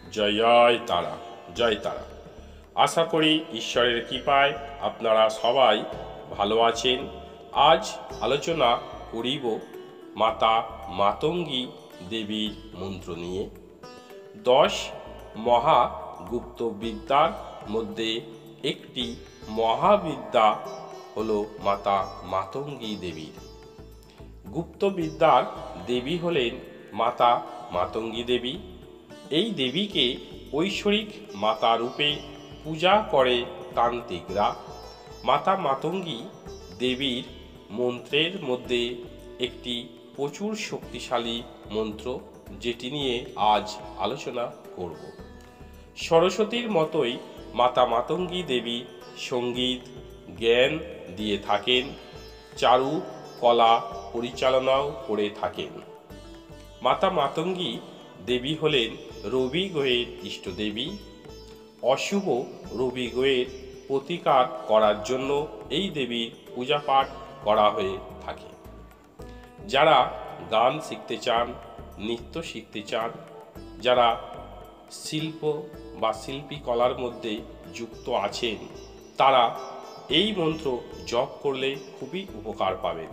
জয় তারা, জয় তারা। আশা করি ঈশ্বরের কৃপায় আপনারা সবাই ভালো আছেন। আজ আলোচনা করিব মাতা মাতঙ্গী দেবীর মন্ত্র নিয়ে। 10 মহাগুপ্ত বিদ্যার মধ্যে একটি মহাবিদ্যা হল মাতা মাতঙ্গী দেবীর। গুপ্ত বিদ্যার দেবী হলেন মাতা মাতঙ্গী দেবী। এই দেবীকে ঐশ্বরিক মাতা রূপে পূজা করে তান্ত্রিকরা। মাতা মাতঙ্গী দেবীর মন্ত্রের মধ্যে একটি প্রচুর শক্তিশালী মন্ত্র, যেটি নিয়ে আজ আলোচনা করব। সরস্বতীর মতোই মাতা মাতঙ্গী দেবী সঙ্গীত জ্ঞান দিয়ে থাকেন, চারু কলা পরিচালনাও করে থাকেন। মাতা মাতঙ্গী দেবী হলেন রবি গ্রহের ইষ্টদেবী। অশুভ রবি গ্রহের প্রতিকার করার জন্য এই দেবীর পূজা পাঠ করা হয়ে থাকে। যারা গান শিখতে চান, নৃত্য শিখতে চান, যারা শিল্প বা শিল্পী কলার মধ্যে যুক্ত আছেন, তারা এই মন্ত্র জপ করলে খুবই উপকার পাবেন।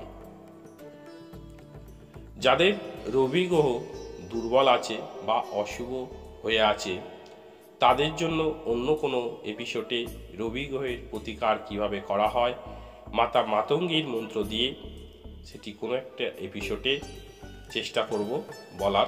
যাদের রবি গ্রহ দুর্বল আছে বা অশুভ হয়ে আছে, তাদের জন্য অন্য কোনো এপিসোডে রবি গ্রহের প্রতিকার কিভাবে করা হয় মাতা মাতঙ্গীর মন্ত্র দিয়ে, সেটি কোনো একটা এপিসোডে চেষ্টা করব বলার।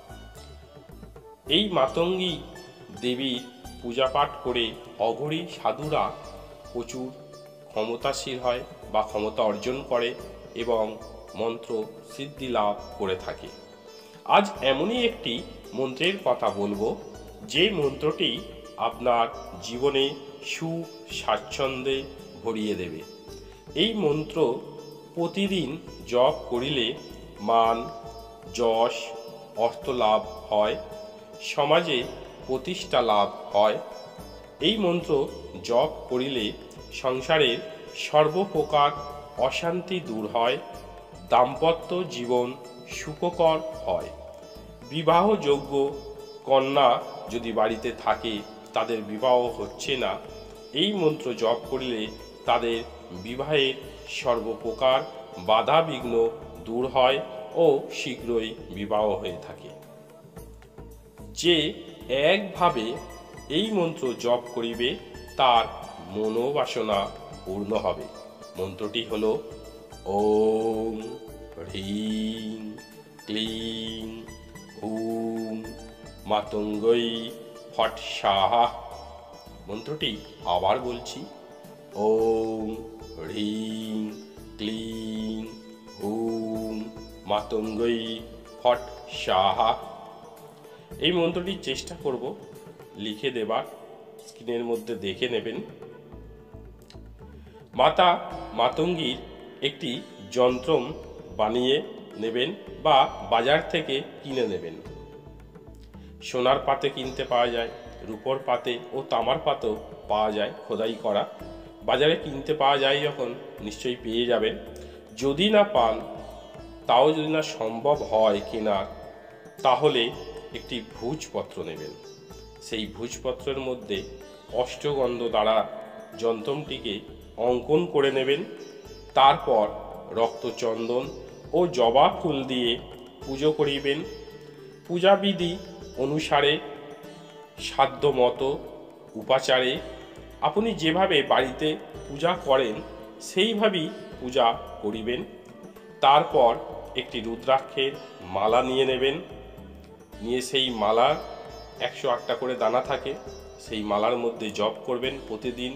এই মাতঙ্গী দেবীর পূজা পাঠ করে অঘরী সাধুরা প্রচুর ক্ষমতাশীল হয় বা ক্ষমতা অর্জন করে এবং মন্ত্র সিদ্ধি লাভ করে থাকে। আজ এমনই একটি মন্ত্রের কথা বলবো, যে মন্ত্রটি আপনার জীবনে সুখ স্বাচ্ছন্দ্যে ভরিয়ে দেবে। এই মন্ত্র প্রতিদিন জপ করিলে মান, যশ, অর্থ লাভ হয়, সমাজে প্রতিষ্ঠা লাভ হয়। এই মন্ত্র জপ করিলে সংসারের সর্বপ্রকার অশান্তি দূর হয়, দাম্পত্য জীবন সুখকর হয়। বিবাহযোগ্য কন্যা যদি বাড়িতে থাকে, তাদের বিবাহ হচ্ছে না, এই মন্ত্র জপ করলে তাদের বিবাহের সর্বপ্রকার বাধা বিঘ্ন দূর হয় ও শীঘ্রই বিবাহ হয়ে থাকে। যে একভাবে এই মন্ত্র জপ করিবে, তার মনোবাসনা পূর্ণ হবে। মন্ত্রটি হল ওম হ্রিং ক্লিং হুম মাতঙ্গী ফট স্বাহা। মন্ত্রটি আবার বলছি, ওম হ্রিং ক্লিং হুম মাতঙ্গী ফট স্বাহা। এই মন্ত্রটি চেষ্টা করব লিখে দেবার, স্ক্রিনের মধ্যে দেখে নেবেন। মাতা মাতঙ্গীর একটি যন্ত্র বানিয়ে নেবেন বা বাজার থেকে কিনে নেবেন। সোনার পাতে কিনতে পাওয়া যায়, রূপোর পাতে ও তামার পাতেও পাওয়া যায় খোদাই করা। বাজারে কিনতে পাওয়া যায় যখন, নিশ্চয়ই পেয়ে যাবেন। যদি না পান, তাও যদি না সম্ভব হয় কেনার, তাহলে একটি ভূজপত্র নেবেন। সেই ভূজপত্রের মধ্যে অষ্টগন্ধ দ্বারা যন্ত্রটিকে অঙ্কন করে নেবেন। তারপর রক্তচন্দন ও জবা ফুল দিয়ে পুজো করিবেন। পূজাবিধি অনুসারে সাধ্যমতো উপাচারে আপনি যেভাবে বাড়িতে পূজা করেন সেইভাবেই পূজা করিবেন। তারপর একটি রুদ্রাক্ষের মালা নিয়ে নেবেন। নিয়ে সেই মালার 108টা করে দানা থাকে, সেই মালার মধ্যে জপ করবেন প্রতিদিন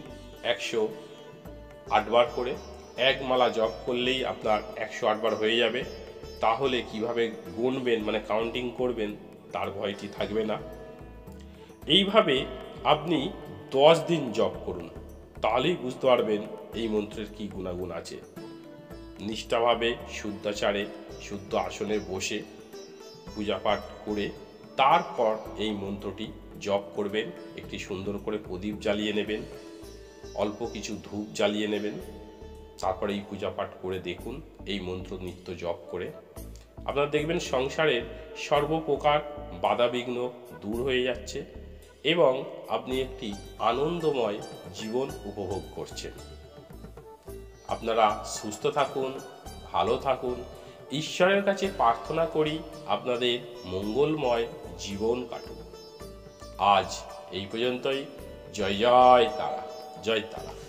108 বার করে। এক মালা জপ করলেই আপনার 108 বার হয়ে যাবে। তাহলে কিভাবে গুনবেন, মানে কাউন্টিং করবেন, তার ভয়টি থাকবে না। এইভাবে আপনি 10 দিন জপ করুন, তাহলেই বুঝতে পারবেন এই মন্ত্রের কি গুণাগুণ আছে। নিষ্ঠাভাবে শুদ্ধাচারে শুদ্ধ আসনে বসে পূজা পাঠ করে তারপর এই মন্ত্রটি জপ করবেন। একটি সুন্দর করে প্রদীপ জ্বালিয়ে নেবেন, অল্প কিছু ধূপ জ্বালিয়ে নেবেন। তারপরে এই পূজা পাঠ করে দেখুন, এই মন্ত্র নিত্য জপ করে আপনারা দেখবেন সংসারের সর্বপ্রকার বাধাবিঘ্ন দূর হয়ে যাচ্ছে এবং আপনি একটি আনন্দময় জীবন উপভোগ করছেন। আপনারা সুস্থ থাকুন, ভালো থাকুন। ঈশ্বরের কাছে প্রার্থনা করি আপনাদের মঙ্গলময় জীবন কাটুক। আজ এই পর্যন্তই। জয় জয় তারা, জয় তারা।